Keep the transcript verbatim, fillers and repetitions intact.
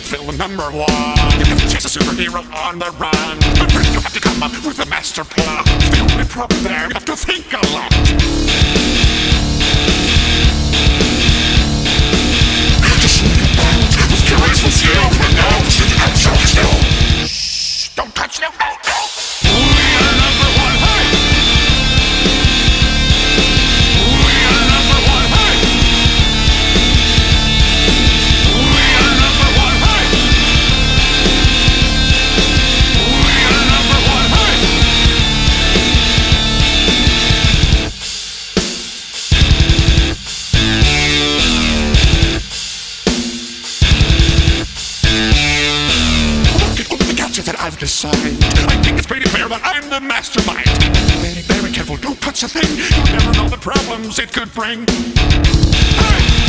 Film number one. You have to chase a superhero on the run, but first you have to come up with a master plot. The only problem there, you have to think a lot. Just sneak about with curious and skill, but now it's the outside still. Shh, don't touch no, no, no. We are number one, hey! We are number one, hey! We are number one, hey! We are number one, hey! The capture that I've decided, I think it's pretty fair that I'm the mastermind. Very, very careful, don't touch a thing. You'll never know the problems it could bring. Hey!